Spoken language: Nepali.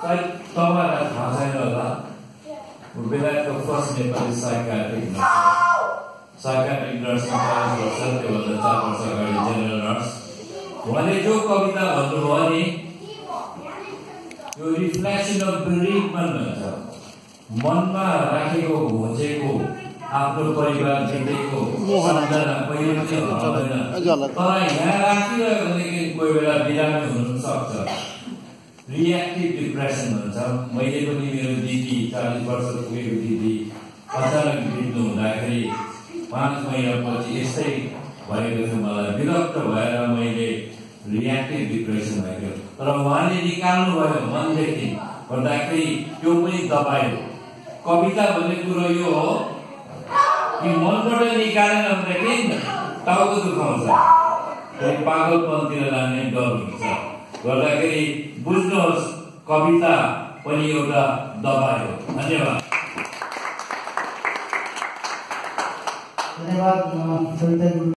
सायद तपाईँलाई थाहा छैन होला बेलायतको फर्स्ट नेपाली साइकाट्रिक नर्स वर्ष त्योभन्दा 4 वर्ष अगाडि जेनरल नर्स उहाँले जो कविता भन्नुभयो नि यो रिफ्लेक्सन अफ बेरिकमेन्ट भन्छ मनमा राखेको घोचेको आफ्नो परिवार बितेको सम्झना पहिले पनि हराउँदैन तर यहाँ राखिरह्यो भनेदेखि कोही बेला बिरामी हुन सक्छ रिएक्टिभ डिप्रेसन भन्छ मैले पनि मेरो दिदी 40 वर्ष पुगेको दिदी अचानक बित्नु हुँदाखेरि 5 महिनापछि यस्तै भएको थियो मलाई विरक्त भएर मैले रिएक्टिभ डिप्रेसन भएको तर उहाँले निकाल्नु भयो मनदेखि भन्दाखेरि त्यो पनि दबाई हो कविता भन्ने कुरो यो हो कि मनबाट निकालेन भनेदेखि टाउको दुखाउँछ फेरि पागलपनतिर जाने डर हुन्छ गर्दाखेरि बुझ्नुहोस् कविता पनि एउटा दबाई हो धन्यवाद